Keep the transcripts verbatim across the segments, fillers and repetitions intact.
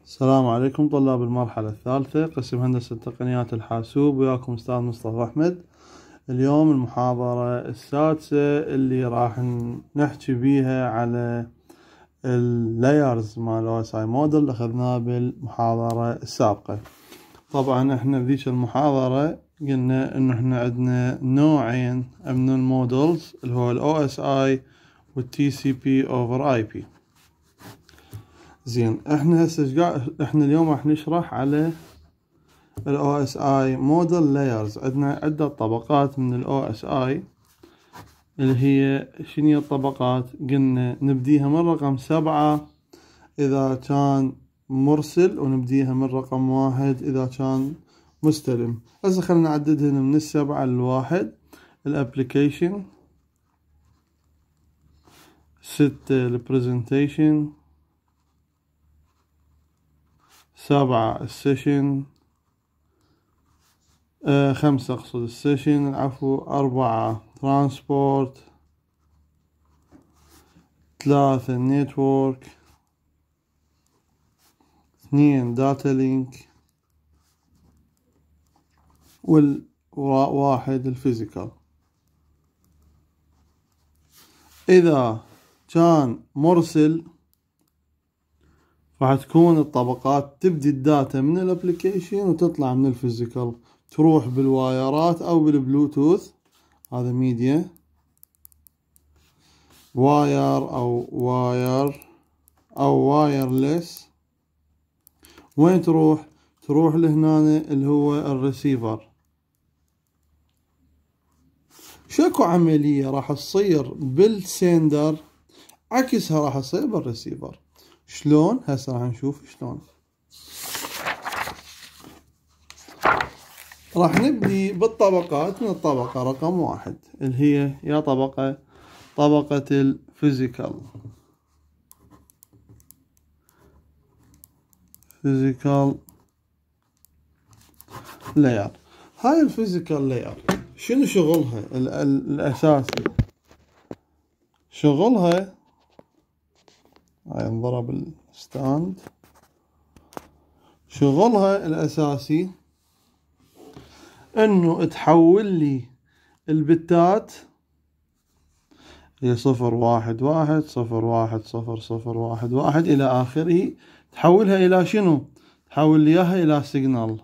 السلام عليكم طلاب المرحلة الثالثة قسم هندسة تقنيات الحاسوب. وياكم أستاذ مصطفى أحمد. اليوم المحاضرة السادسة اللي راح نحكي بيها على اللايرز مال أو إس آي موديل اللي أخذناه بالمحاضرة السابقة. طبعا احنا بذيك المحاضرة قلنا انه احنا عندنا نوعين من المودلز اللي هو ال أو إس آي وال تي سي بي over آي بي. زين، احنا هسه احنا اليوم راح نشرح على ال أو إس آي موديل لايرز. عندنا عدة طبقات من ال أو إس آي اللي هي شنو الطبقات؟ قلنا نبديها من رقم سبعة اذا كان مرسل، ونبديها من رقم واحد اذا كان مستلم. هسه خلينا نعددهن من السبعة للواحد. الابليكيشن، ستة البرزنتيشن، سبعة السيشن، آه خمسة اقصد السيشن العفو، أربعة ترانسبورت، ثلاثة نيتورك، اثنين داتا لينك، والواحد الفيزيكال. إذا كان مرسل راح تكون الطبقات تبدي الداتا من الابليكيشن وتطلع من الفيزيكال، تروح بالوايرات او بالبلوتوث، هذا ميديا واير او واير او وايرلس. وين تروح؟ تروح لهنا اللي هو الريسيفر. شكو عملية راح تصير بالسندر عكسها راح تصير بالريسيفر. شلون؟ هسه راح نشوف شلون. راح نبدي بالطبقات من الطبقة رقم واحد اللي هي يا طبقة طبقة الفيزيكال فيزيكال لاير. هاي الفيزيكال لاير شنو شغلها ال ال الأساسي؟ شغلها هاي انضرب الستاند. شغلها الأساسي انه تحول لي البتات هي صفر واحد واحد صفر واحد صفر صفر واحد واحد الى اخره، تحولها الى شنو؟ تحول لي اياها الى سيجنال.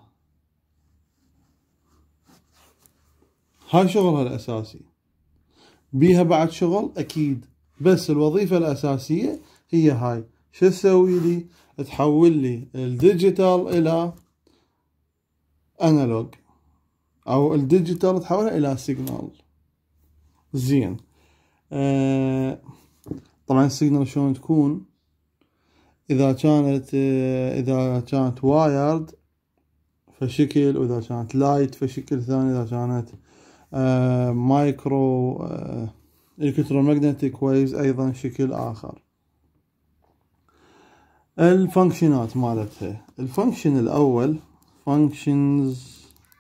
هاي شغلها الاساسي. بيها بعد شغل اكيد، بس الوظيفة الاساسية هي هاي. شو تسوي لي؟ تحول لي الديجيتال الى انالوج، او الديجيتال تحولها الى سيجنال. زين، آه طبعا السيجنال شلون تكون؟ اذا كانت آه اذا كانت وايرد فشكل، واذا كانت لايت فشكل ثاني، اذا كانت آه مايكرو آه الكترومagnetic ويفز ايضا شكل اخر. الفانكشنات مالتها، الفانكشن الاول فانكشنز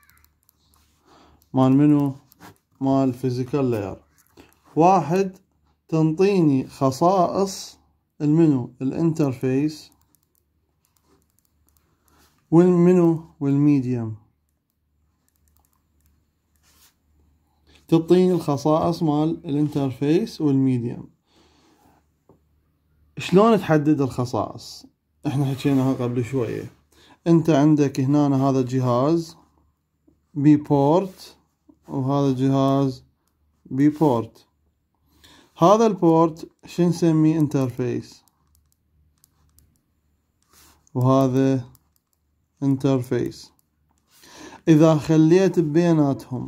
مال منو؟ مال فيزيكال لاير. واحد، تنطيني خصائص المنو؟ الانترفيس والمنو؟ والميديم. تعطيني الخصائص مال الانترفيس والميديم. شلون تحدد الخصائص؟ احنا حكيناها قبل شوية. انت عندك هنا هذا الجهاز بي بورت، وهذا الجهاز بي بورت. هذا البورت شو نسميه؟ انترفيس، وهذا انترفيس. اذا خليت بيناتهم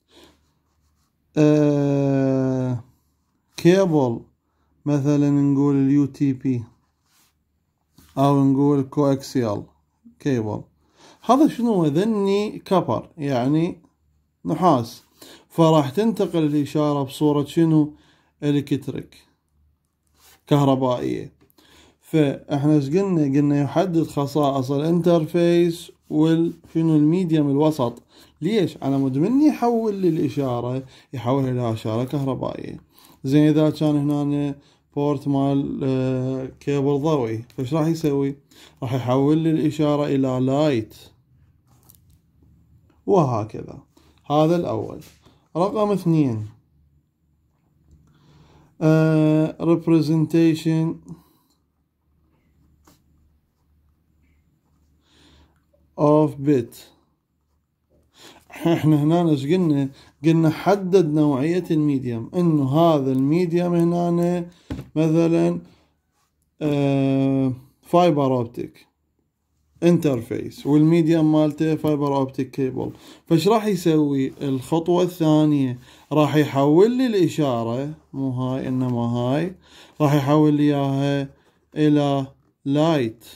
آه كيبل، مثلا نقول اليو تي بي او نقول كواكسيال كيبل، هذا شنو هو؟ ذني كبر، يعني نحاس، فراح تنتقل الاشارة بصورة شنو؟ الكتريك، كهربائية. فاحنا ايش قلنا؟ قلنا يحدد خصائص الانترفيس والشنو؟ الميديم الوسط. ليش؟ على مود من يحول لي الاشارة يحولها الى اشارة كهربائية. زين، اذا كان هنا بورت مال آه كيبل ضوئي. فايش راح يسوي؟ راح يحول لي الإشارة إلى لايت، وهكذا. هذا الأول. رقم اثنين uh, representation of bit. احنا هنا ايش قلنا؟ قلنا حدد نوعية الميديم، انه هذا الميديم هنا مثلا فايبر اوبتيك انترفيس، والميديم مالته فايبر اوبتيك كيبل. فايش راح يسوي؟ الخطوة الثانية راح يحول لي الاشارة، مو هاي انما هاي، راح يحول لي اياها الى لايت.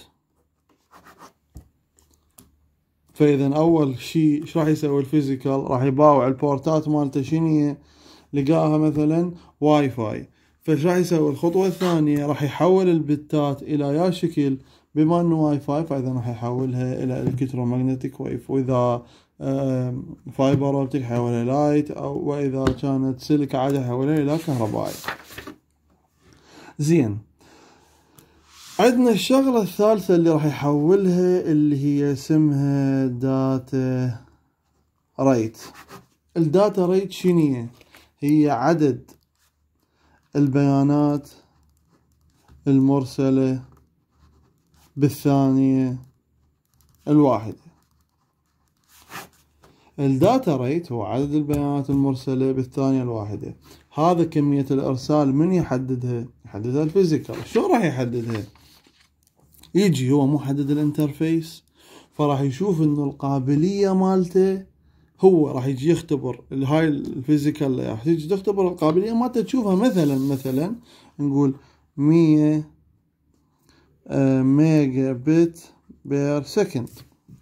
فاذا اول شيء ايش راح يسوي الفيزيكال؟ راح يباوع البورتات مالته شنو لقاها مثلا واي فاي. فايش راح يسوي الخطوة الثانية؟ راح يحول البتات الى يا شكل، بما انه واي فاي فاذا راح يحولها الى الكترومغناطيك ويف، واذا فايبر اوبتيك يحولها لايت، او واذا كانت سلك عادي يحولها الى كهربائي. زين، عندنا الشغلة الثالثة اللي راح يحولها اللي هي اسمها داتا ريت. الداتا ريت شنو هي؟ عدد البيانات المرسلة بالثانية الواحدة. الداتا ريت هو عدد البيانات المرسلة بالثانية الواحدة. هذا كمية الإرسال، من يحددها؟ يحددها الفيزيكال. شو راح يحددها؟ يجي هو محدد الانترفيس، فراح يشوف انه القابلية مالته، هو راح يجي يختبر هاي الفيزيكال، راح تيجي تختبر القابلية مالته، تشوفها مثلا مثلا نقول مية ميجا بت بير سكند،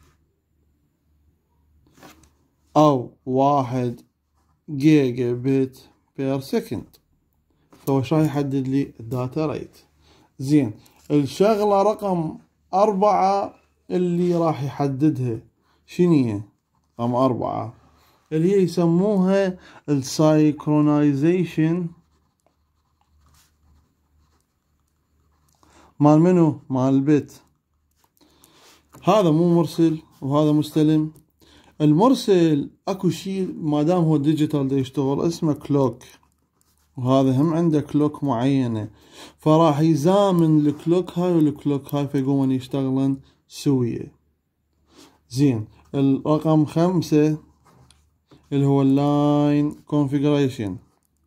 او واحد جيجا بت بير سكند. فهو راح يحدد لي الداتا ريت. زين، الشغلة رقم أربعة اللي راح يحددها شنو؟ رقم أربعة اللي هي يسموها السايكرونايزيشن مال منو؟ مال البت. هذا مو مرسل وهذا مستلم. المرسل اكو شيء ما دام هو ديجيتال دا يشتغل اسمه كلوك، وهذا هم عنده كلوك معينة، فراح يزامن الكلوك هاي والكلوك هاي فيقومن يشتغلن سوية. زين، الرقم خمسة اللي هو اللاين كونفيجريشن.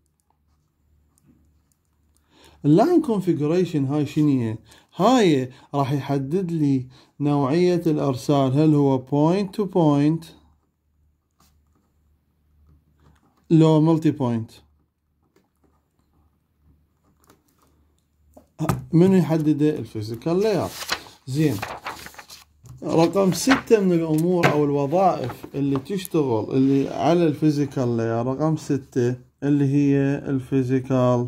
اللاين كونفيجريشن هاي شنو؟ هاي راح يحدد لي نوعية الارسال، هل هو بوينت تو بوينت لو ملتي بوينت. من يحدده؟ الفيزيكال لاير. زين، رقم ستة من الامور او الوظائف اللي تشتغل اللي على الفيزيكال لاير، رقم ستة اللي هي الفيزيكال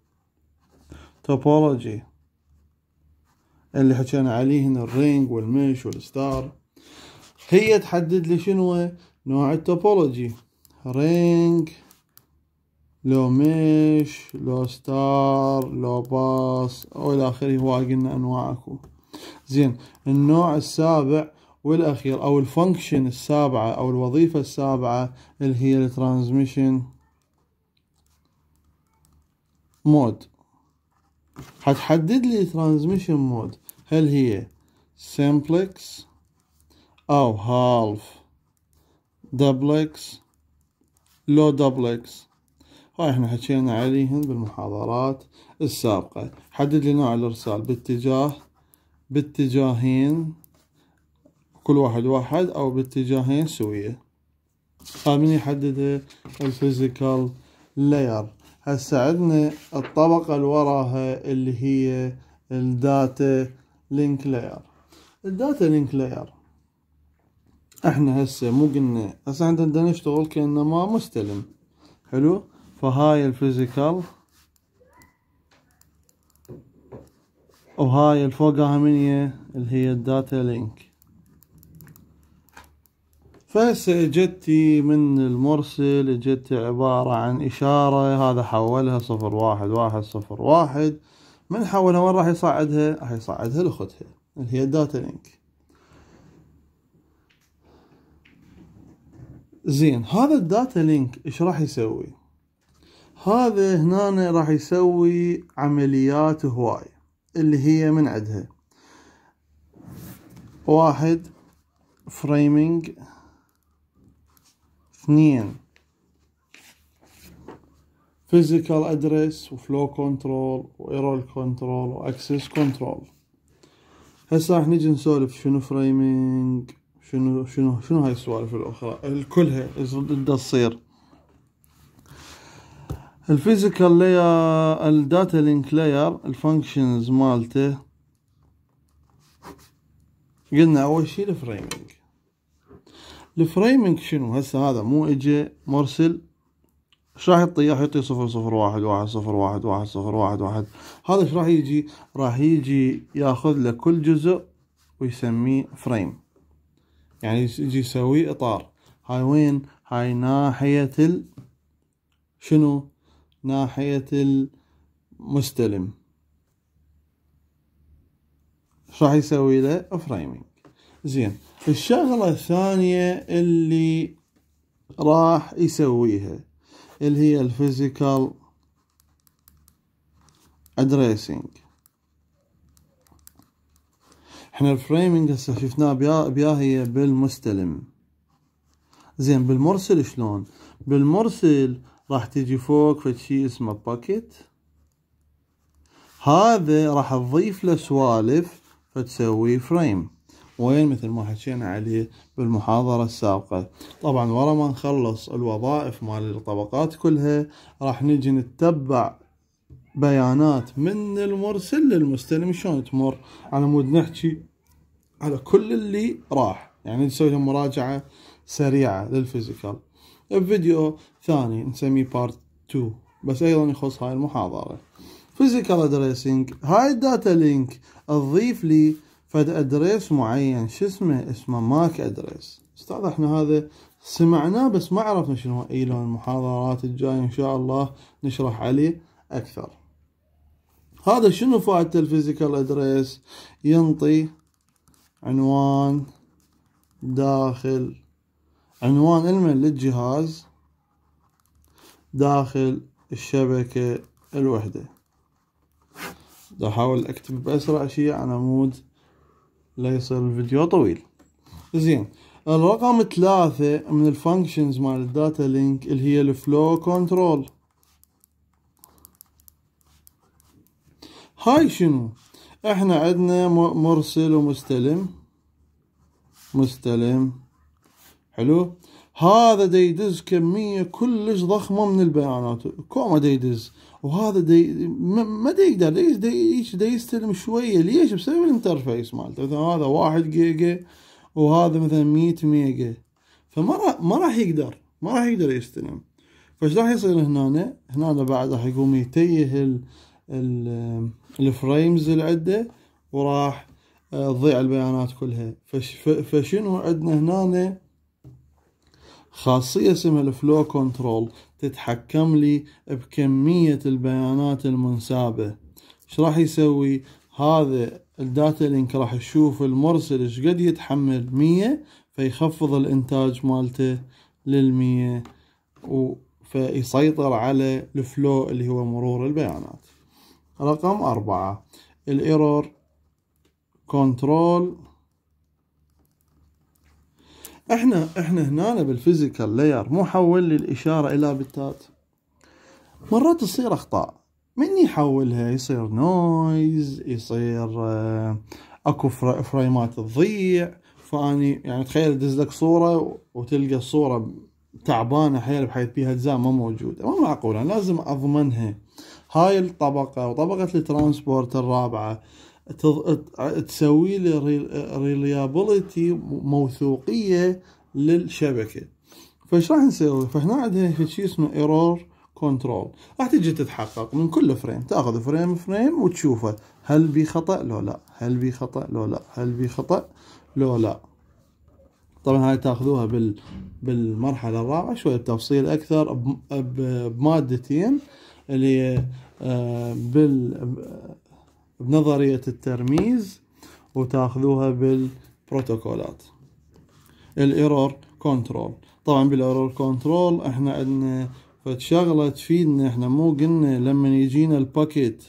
توبولوجي اللي حكينا عليه هنا، الرينج والمش والستار. هي تحدد لي شنو نوع التوبولوجي، رينج لو مش لو ستار لو باص او الى اخره. هو قلنا انواع اكو. زين، النوع السابع والاخير او الفانكشن السابعة او الوظيفة السابعة اللي هي الترانسميشن مود. حتحدد لي ترانسميشن مود، هل هي سمبلكس او هالف دبلكس لو دبلكس. هاي احنا حكينا عليهن بالمحاضرات السابقة. حدد لي نوع الارسال باتجاه باتجاهين، كل واحد واحد او باتجاهين سوية. من يحددها؟ الفيزيكال لاير. هسه عندنا الطبقة اللي وراها اللي هي الداتا لينك لاير. الداتا لينك لاير احنا هسه مو قلنا هسه عندنا نشتغل كأنما مستلم، حلو؟ فهاي الفيزيكال، وهاي الفوقها من هي اللي هي الداتا لينك. فهسه اجتي من المرسل، اجتي عبارة عن اشارة، هذا حولها صفر واحد واحد صفر واحد. من حولها وين راح يصعدها؟ راح يصعدها لاختها اللي هي الداتا لينك. زين، هذا الداتا لينك ايش راح يسوي؟ هذا هنا راح يسوي عمليات هواي اللي هي من عندها: واحد فريمينج، اثنين physical address وفلو كنترول وايرور كنترول واكسس كنترول. هسه راح نجي نسولف شنو فريمينج، شنو شنو شنو هاي السوالف الاخرى كلها بدها تصير. الفيزيكال لاير، الداتا لينك لاير، الفانكشنز مالته قلنا اول شي الفريمينج. الفريمينج شنو؟ هسه هذا مو اجى مرسل، ايش راح يعطي؟ راح يعطي صفر صفر واحد واحد صفر واحد واحد صفر واحد واحد. هذا ايش راح يجي؟ راح يجي ياخذ له كل جزء ويسميه فريم، يعني يجي يسوي اطار. هاي وين؟ هاي ناحية ال شنو؟ ناحية المستلم. ايش راح يسوي له؟ فريمينج. زين، الشغلة الثانية اللي راح يسويها اللي هي الفيزيكال ادريسنج. احنا الفريمينج هسه شفناه بيا هي بالمستلم. زين، بالمرسل شلون؟ بالمرسل راح تجي فوق في شيء اسمه باكيت، هذا راح تضيف له سوالف فتسوي فريم. وين؟ مثل ما حكينا عليه بالمحاضرة السابقة. طبعا ورا ما نخلص الوظائف مال الطبقات كلها راح نجي نتبع بيانات من المرسل للمستلم شلون تمر، على مود نحكي على كل اللي راح، يعني نسوي مراجعة سريعة للفيزيكال. بفيديو ثاني نسميه بارت اثنين بس ايضا يخص هاي المحاضرة. فيزيكال ادريسنج، هاي الداتا لينك تضيف لي فد ادريس معين، شو اسمه؟ اسمه ماك ادريس. استاذ احنا هذا سمعناه بس ما عرفنا شنو. اي لون المحاضرات الجاية ان شاء الله نشرح عليه اكثر. هذا شنو فائدة الفيزيكال ادريس؟ ينطي عنوان داخل، عنوان المن للجهاز داخل الشبكة الوحدة. دا احاول اكتب باسرع شيء على مود لا يصير الفيديو طويل. زين، الرقم ثلاثة من الفانكشنز مال الداتا لينك اللي هي الفلو كنترول. هاي شنو؟ احنا عندنا مرسل ومستلم. مستلم حلو، هذا دا يدز كمية كلش ضخمة من البيانات، كوما دا يدز، وهذا دا ما دا يقدر دا دا يستلم شوية. ليش؟ بسبب الانترفيس مالته. مثلا هذا واحد جيجا وهذا مثلا مية ميجا، فما راح ما راح يقدر ما راح يقدر يستلم. فايش راح يصير هنا؟ هنا بعد راح يقوم يتيه ال ال الفريمز اللي عنده وراح تضيع البيانات كلها. فشنو عندنا هنا؟ خاصية اسمها الفلو كنترول، تتحكم لي بكمية البيانات المنسابة. ايش راح يسوي؟ هذا الداتا لينك راح يشوف المرسل ايش قد يتحمل، مية، فيخفض الانتاج مالته للمية فيسيطر على الفلو اللي هو مرور البيانات. رقم أربعة الايرور كنترول. احنا احنا هنا بالفيزيكال لاير مو حول لي الاشاره الى بتات، مرات تصير اخطاء. من يحولها يصير نويز، يصير اكو فريمات تضيع. فاني يعني تخيل دز لك صوره وتلقى الصوره تعبانه حيل بحيث فيها اجزاء ما موجوده، ما معقوله. لازم اضمنها. هاي الطبقه وطبقه الترانسبورت الرابعه تسوي لي ريليابيليتي، موثوقية للشبكة. فايش راح نسوي؟ فهنا عندنا شيء اسمه ايرور كنترول. راح تجي تتحقق من كل فريم، تاخذ فريم فريم وتشوفه هل بي خطأ لو لا، هل بي خطأ لو لا، هل بي خطأ لو لا. طبعا هاي تاخذوها بال بالمرحلة الرابعة شوية بتفصيل أكثر بمادتين اللي هي بال بنظرية الترميز، وتاخذوها بالبروتوكولات. الايرور كنترول، طبعا بالايرور كنترول احنا عندنا فد شغلة تفيدنا. احنا مو قلنا لما يجينا الباكيت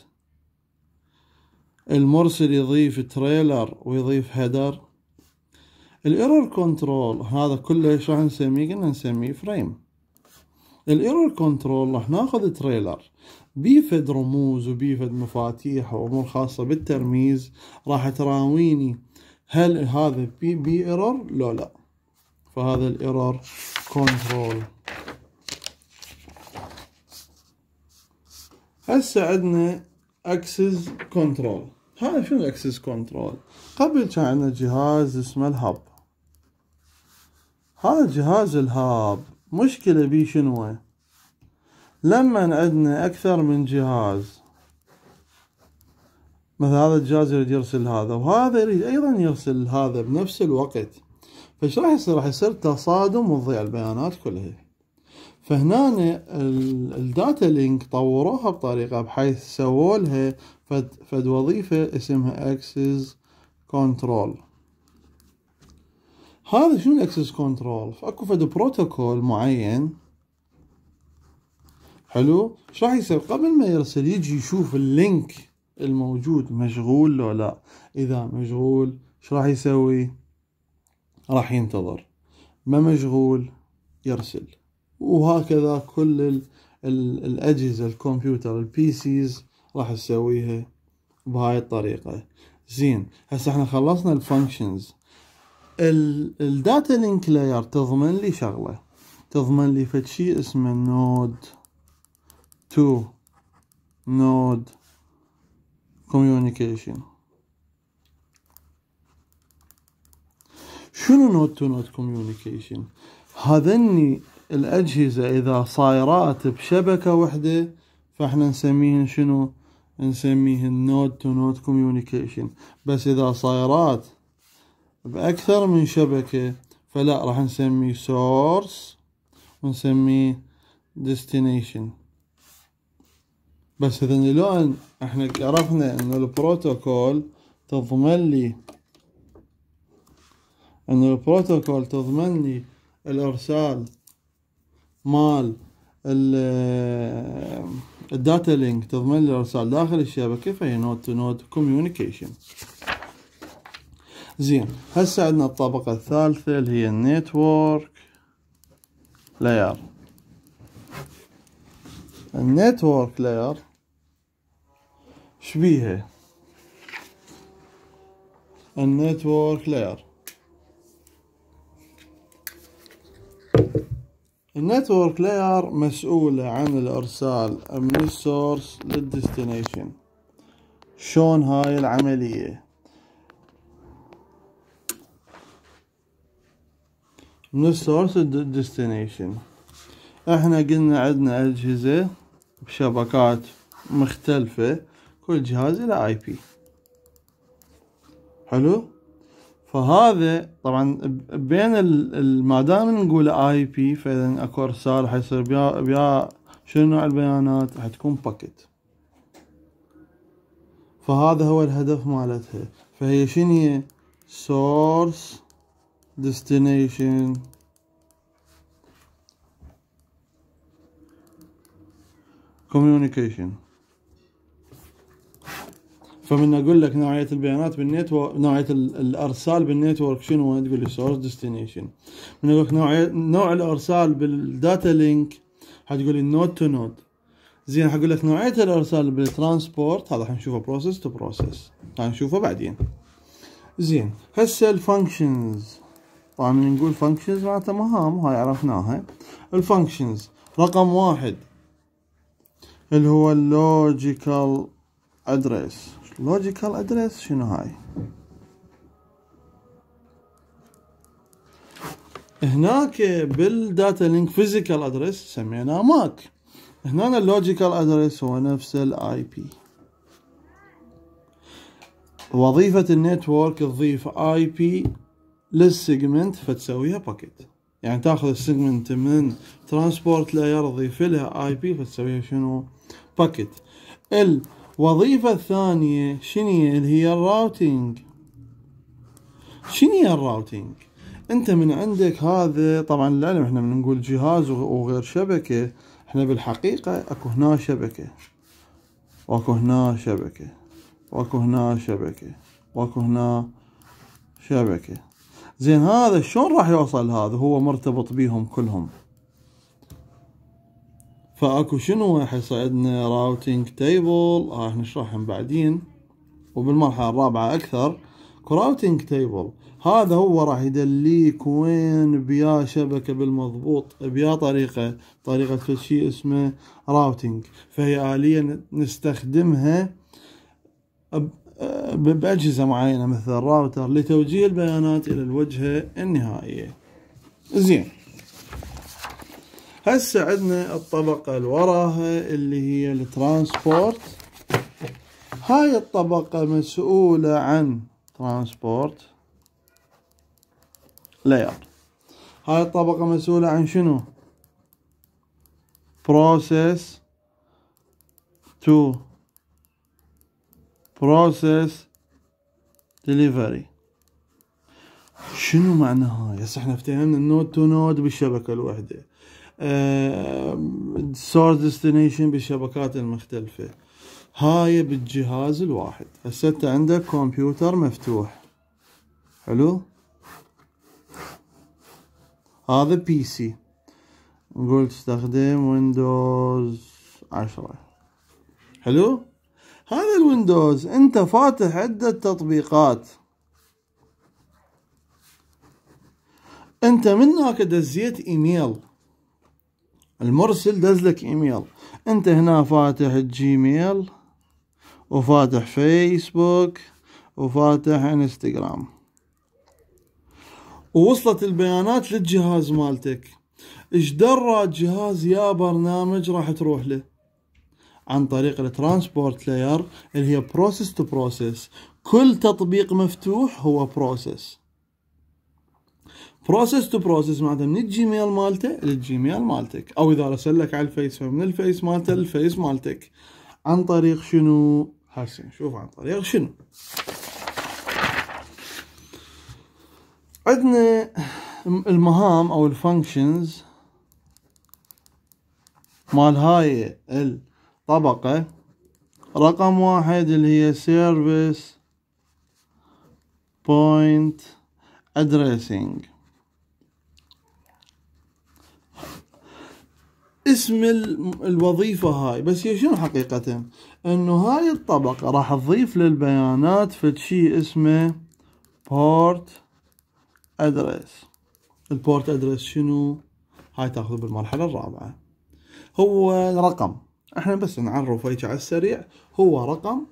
المرسل يضيف تريلر ويضيف هيدر؟ الايرور كنترول هذا كله ايش راح نسميه؟ قلنا نسميه فريم. الايرور كنترول راح ناخذ تريلر بيفد رموز وبيفد مفاتيح وامور خاصة بالترميز، راح تراويني هل هذا بي بي ايرور لو لا. فهذا الايرور كنترول. هسه عندنا اكسس كنترول. هذا شنو اكسس كنترول؟ قبل كان عندنا جهاز اسمه الهاب. هذا الجهاز الهاب مشكلة بيه شنو؟ لما عندنا اكثر من جهاز، مثل هذا الجهاز يريد يرسل هذا وهذا يريد ايضا يرسل هذا بنفس الوقت، فايش راح يصير؟ راح يصير تصادم وتضيع البيانات كلها. فهنا الداتا لينك طوروها بطريقة بحيث سووا لها فد, فد وظيفة اسمها اكسس كنترول. هذا شنو الاكسس كنترول؟ فاكو فد بروتوكول معين حلو. ايش راح يصير؟ قبل ما يرسل يجي يشوف اللينك الموجود مشغول لو لا. اذا مشغول ايش راح يسوي؟ راح ينتظر. ما مشغول يرسل. وهكذا كل ال ال الأجهزة الكمبيوتر البي سيز راح تسويها بهاي الطريقة. زين، هسه احنا خلصنا الفانكشنز. الداتا لينك لاير تضمن لي شغلة، تضمن لي فد شي اسمه نود تو نود كوميونيكيشن. شنو نود تو نود كوميونيكيشن؟ هذني الأجهزة إذا صايرات بشبكة وحدة فإحنا نسميهن شنو؟ نسميهن نود تو نود كوميونيكيشن. بس إذا صايرات بأكثر من شبكة فلا، راح نسميه سورس ونسميه ديستنيشن. بس إذا لو إحنا عرفنا إنه البروتوكول تضمن لي إنه البروتوكول تضمن لي الإرسال مال الداتا لينك، تضمن لي الارسال داخل الشبكة، فهي نود تو نود كوميونيكيشن. زين، هسه عندنا الطبقة الثالثة اللي هي النتورك لاير. النتورك لاير شبيها؟ النتورك لاير النتورك لاير مسؤولة عن الارسال من السورس للديستنيشن. شون هاي العملية؟ من السورس للديستنيشن. احنا قلنا عندنا اجهزة بشبكات مختلفة، كل جهاز له اي بي. حلو. فهذا طبعا بين ما دام نقول اي بي، فاذا اكو ارسال حيصير بيا بيا شنو نوع البيانات؟ راح تكون باكيت. فهذا هو الهدف مالتها. فهي شنو هي؟ سورس ديستنيشن كوميونيكيشن. فمن اقول لك نوعية البيانات بالنتورك، نوعية الارسال بالنتورك شنو؟ تقول لي سورس ديستنيشن. من اقول لك نوع نوع الارسال بالداتا لينك حتقول لي نود تو نود. زين، حقول لك نوعية الارسال بالترانسبورت، هذا حنشوفه بروسيس تو بروسيس، حنشوفه بعدين. زين، هسه الفانكشنز. طبعا من نقول فانكشنز معناتها مهام، وهاي عرفناها. الفانكشنز رقم واحد اللي هو اللوجيكال ادريس. لوجيكال ادريس شنو هاي؟ هناك بالداتا لينك فيزيكال ادريس سميناه ماك. هنا اللوجيكال ادريس هو نفس الاي بي. وظيفة النتورك تضيف اي بي للسيجمنت فتسويها باكيت. يعني تاخذ السيجمنت من ترانسبورت لاير تضيف لها اي بي فتسويها شنو؟ باكيت. الوظيفة الثانية شنية؟ اللي هي الراوتينج. شنية الراوتينج؟ انت من عندك هذا طبعا للعلم احنا من نقول جهاز وغير شبكة، احنا بالحقيقة اكو هنا شبكة واكو هنا شبكة واكو هنا شبكة واكو هنا شبكة. زين هذا شلون راح يوصل؟ هذا هو مرتبط بيهم كلهم. فاكو شنو هسه عندنا راوتينج تيبل راح نشرحهم بعدين وبالمرحلة الرابعة اكثر. راوتينج تيبل هذا هو راح يدليك وين بيا شبكة بالمضبوط بيا طريقة طريقة شيء اسمه راوتينج. فهي آلية نستخدمها بأجهزة معينة مثل الراوتر لتوجيه البيانات إلى الوجهة النهائية. زين هسه عندنا الطبقة اللي وراها اللي هي الترانسبورت. هاي الطبقة مسؤولة عن ترانسبورت لاير. هاي الطبقة مسؤولة عن شنو؟ process to process delivery. شنو معنى هاي؟ هسه احنا افتهمنا النود تو نود بالشبكة الواحدة، source destination بالشبكات المختلفة، هاي بالجهاز الواحد. هسه انت عندك كمبيوتر مفتوح، حلو؟ هذا بي سي، نقول تستخدم ويندوز عشرة، حلو؟ هذا الويندوز انت فاتح عدة تطبيقات، انت منك دزيت ايميل، المرسل دزلك ايميل، انت هنا فاتح الجيميل وفاتح فيسبوك وفاتح انستغرام، ووصلت البيانات للجهاز مالتك. ايش درى الجهاز يا برنامج راح تروح له؟ عن طريق الترانسبورت لاير اللي هي بروسيس تو بروسيس. كل تطبيق مفتوح هو بروسيس. بروسيس تو بروسيس معناته من الجيميل مالته للجيميل مالتك، او اذا رسلك على الفيس فمن الفيس مالته للفيس مالتك. عن طريق شنو؟ هسه نشوف عن طريق شنو. عندنا المهام او الفانكشنز مال هاي الطبقة. رقم واحد اللي هي سيرفيس بوينت ادريسنج. اسم الوظيفة هاي، بس هي شنو حقيقة؟ انه هاي الطبقة راح تضيف للبيانات في شيء اسمه بورت ادريس. البورت ادريس شنو؟ هاي تاخذ بالمرحلة الرابعة. هو رقم، احنا بس نعرف هيك على السريع، هو رقم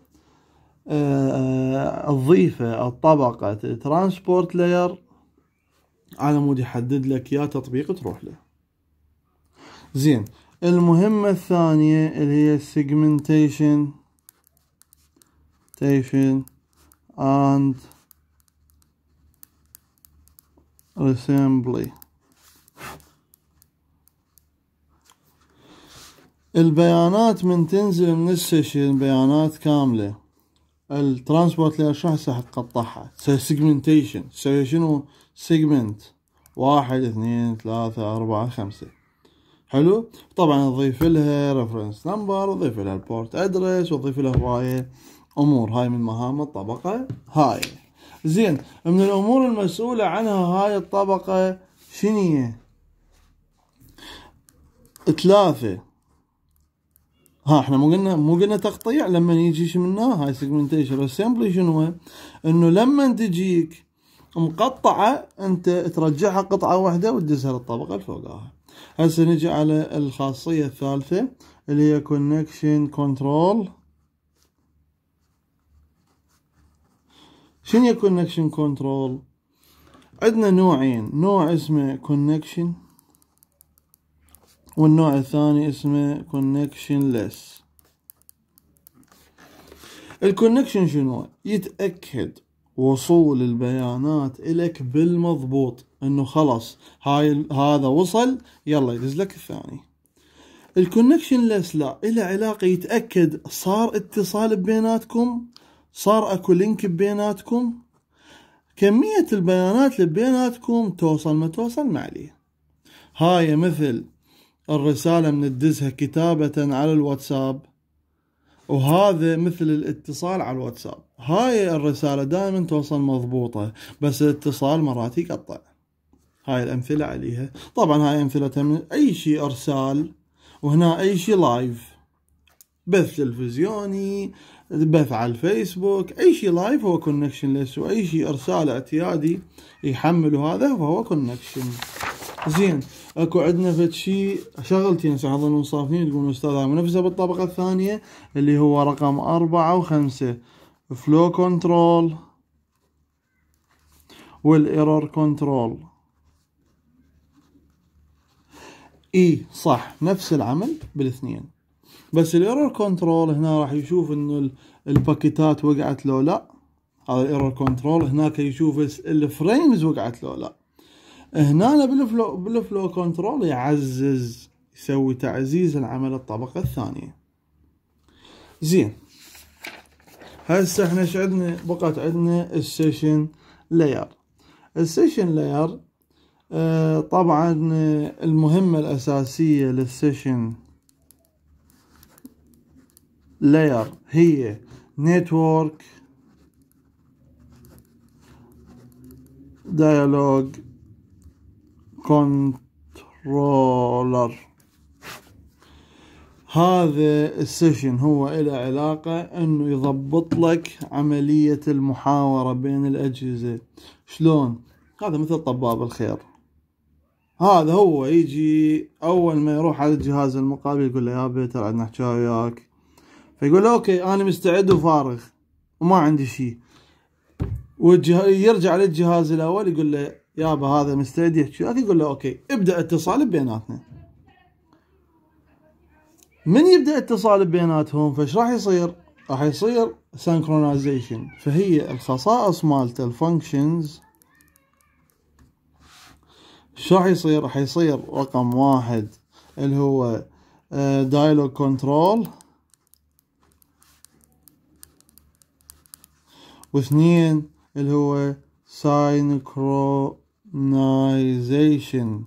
تضيفه الطبقة ترانسبورت لاير على مود يحدد لك يا تطبيق تروح له. زين المهمة الثانية اللي هي segmentation and assembly. البيانات من تنزل من السيشن بيانات كاملة، الترانسبورت لاير شو هسه حتقطعها؟ تسوي segmentation، تسوي شنو؟ segment واحد اثنين ثلاثة أربعة خمسة، حلو؟ طبعا نضيف لها ريفرنس نمبر، نضيف لها البورت ادرس، ونضيف لها هواية امور. هاي من مهام الطبقة هاي. زين من الامور المسؤولة عنها هاي الطبقة شنية؟ ثلاثة. ها احنا مو قلنا مو قلنا تقطيع لما يجيش منها هاي سيجمنتيشن. اسمبلي شنو؟ انه لما تجيك مقطعة انت ترجعها قطعة واحدة وتدزها للطبقة اللي فوقها. هسه نجي على الخاصية الثالثة اللي هي connection control. شنو هي connection control؟ عندنا نوعين، نوع اسمه connection والنوع الثاني اسمه connectionless. الكونكشن شنو؟ يتأكد وصول البيانات إلك بالمضبوط، انه خلص هاي هذا وصل يلا يدز لك الثاني. الكونكشن ليس لا، إلى علاقة يتأكد صار اتصال بيناتكم، صار اكو لينك بيناتكم، كمية البيانات اللي بيناتكم توصل ما توصل ما عليه. هاي مثل الرسالة من تدزها كتابة على الواتساب، وهذا مثل الاتصال على الواتساب. هاي الرسالة دائما توصل مضبوطة، بس الاتصال مرات يقطع. هاي الأمثلة عليها. طبعا هاي أمثلة من أي شيء إرسال، وهنا أي شيء لايف، بث تلفزيوني، بث على الفيسبوك، أي شيء لايف هو كونكشن ليس، وأي شيء إرسال اعتيادي يحمله هذا فهو كونكشن. زين، اكو عندنا فد شيء شغلتين ساعات المصافين تقولون استاذ هاي منافسة بالطبقة الثانية اللي هو رقم أربعة وخمسة، فلو كنترول والايرور كنترول. اي صح، نفس العمل بالاثنين، بس الايرور كنترول هنا راح يشوف انه الباكيتات وقعت لو لا، هذا الايرور كنترول. هناك يشوف الفريمز وقعت لو لا. هنا بالفلو بالفلو كنترول يعزز، يسوي تعزيز العمل الطبقة الثانية. زين، هسه احنا ايش عندنا؟ بقت عندنا السيشن لاير. السيشن لاير اه طبعا المهمة الأساسية للسيشن لاير هي نتورك ديالوج كنترولر. هذا السيشن هو إلى علاقة انه يضبط لك عملية المحاورة بين الأجهزة. شلون؟ هذا مثل طباب الخير، هذا هو يجي اول ما يروح على الجهاز المقابل يقول له يا بيتر عندنا حكاية وياك، فيقول له اوكي انا مستعد وفارغ وما عندي شيء، ويرجع للجهاز الاول يقول له يابا هذا مستعد يحكي وياك، يقول له اوكي ابدأ اتصال بيناتنا. من يبدأ اتصال بيناتهم فايش راح يصير؟ راح يصير سينكرونايزيشن. فهي الخصائص مالت الفانكشنز شو راح يصير؟ راح يصير رقم واحد اللي هو دايلوج كنترول، واثنين اللي هو سينكرونايزيشن.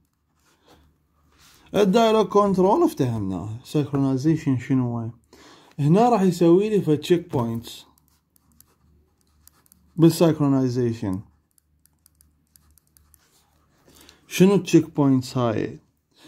الدايلوج كنترول افتهمناه، سينكرونايزيشن شنو هو؟ هنا راح يسوي لي في تشيك بوينتس بالسينكرونايزيشن. شنو التشيك بوينتس هاي؟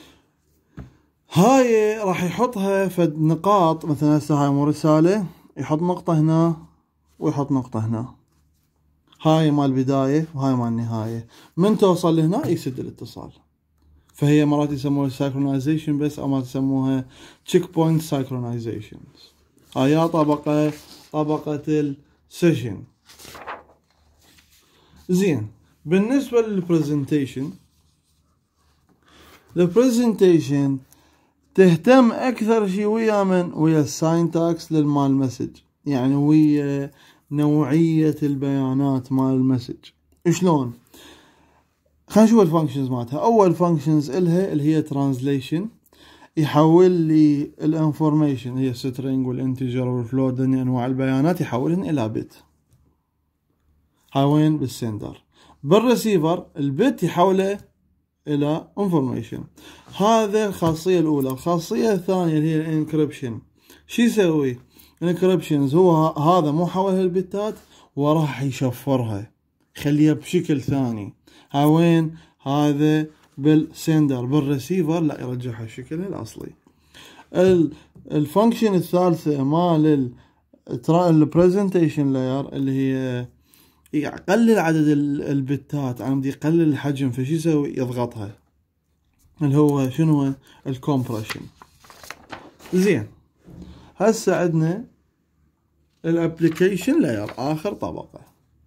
هاي راح يحطها في نقاط، مثلا هسه هاي مو رسالة، يحط نقطة هنا ويحط نقطة هنا، هاي مال بداية وهاي مال نهاية. من توصل لهنا يسد الاتصال. فهي مرات يسموها سينكرونايزيشن بس، او مرات يسموها تشيك بوينت سينكرونايزيشن. هاي طبقة طبقة السيشن. زين، بالنسبة للبرزنتيشن، البرزنتيشن تهتم اكثر شي ويا من ويا الساينتاكس للمال مسج، يعني ويا نوعية البيانات مال المسج. شلون؟ خلينا نشوف الفانكشنز مالتها. اول فانكشنز الها اللي هي ترانزليشن، يحول لي الانفورميشن هي سترينج والانتجر والفلوت، ذني انواع البيانات يحولهن الى بت. هاي وين؟ بالسندر. بالريسيفر البت يحوله الى انفورميشن. هذا الخاصية الاولى. الخاصية الثانية اللي هي الانكريبشن. شو يسوي الانكريبشنز؟ هو هذا مو حولها البتات وراح يشفرها يخليها بشكل ثاني. ها وين؟ هذا بالسندر. بالريسيفر لا، يرجعها شكلها الاصلي. الفانكشن الثالثة مال البرزنتيشن لاير اللي هي يقلل عدد البتات، عم يقلل الحجم، فشي يسوي؟ يضغطها، اللي هو شنو؟ الكومبريشن. زين، هسه عندنا الابليكيشن لاير اخر طبقة.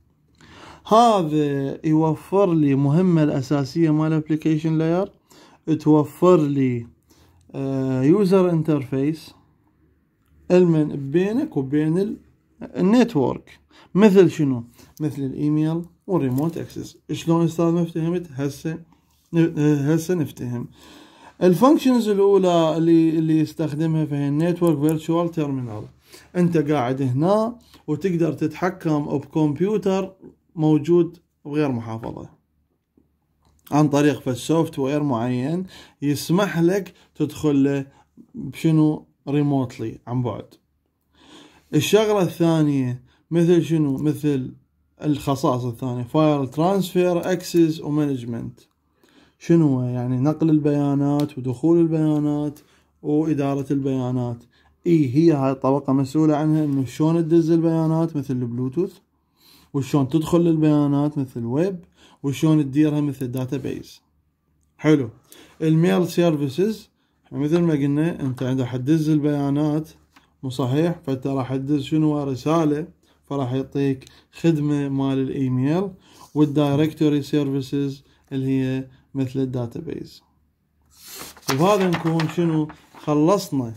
هذا يوفر لي مهمة الاساسية مال الابليكيشن لاير، توفر لي يوزر انترفيس المن بينك وبين النتورك، مثل شنو؟ مثل الايميل والريموت اكسس. شلون استاذ ما فهمت؟ هسه هسه نفتهم. الفانكشنز الاولى اللي اللي يستخدمها فهي النتورك فيرتشوال تيرمينال. انت قاعد هنا وتقدر تتحكم بكمبيوتر موجود بغير محافظة عن طريق فالسوفت وير معين يسمح لك تدخل له بشنو؟ ريموتلي، عن بعد. الشغلة الثانية مثل شنو؟ مثل الخصائص الثانية فايل ترانسفير اكسس ومانجمنت. شنو يعني؟ نقل البيانات ودخول البيانات وإدارة البيانات. اي هي هاي الطبقة مسؤولة عنها، انه شلون تدز البيانات مثل البلوتوث، وشلون تدخل للبيانات مثل الويب، وشلون تديرها مثل الداتابيز. حلو. الميل سيرفيسز مثل ما قلنا، انت عندك حتدز البيانات مو صحيح، فانت راح تدز شنو؟ رسالة، فراح يعطيك خدمة مال الايميل. والدايركتوري سيرفيسز اللي هي مثل الداتابيز. وبهذا نكون شنو؟ خلصنا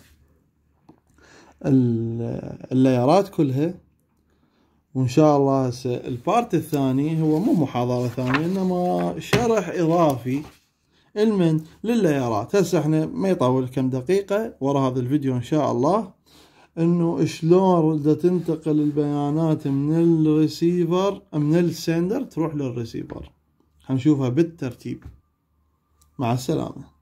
اللايرات كلها. وان شاء الله هسه البارت الثاني هو مو محاضرة ثانية، انما شرح اضافي المن لللايرات. هسه احنا ما يطول كم دقيقة ورا هذا الفيديو ان شاء الله، انه شلون بدها تنتقل البيانات من الريسيفر من السندر تروح للريسيفر. هنشوفها بالترتيب. مع السلامة.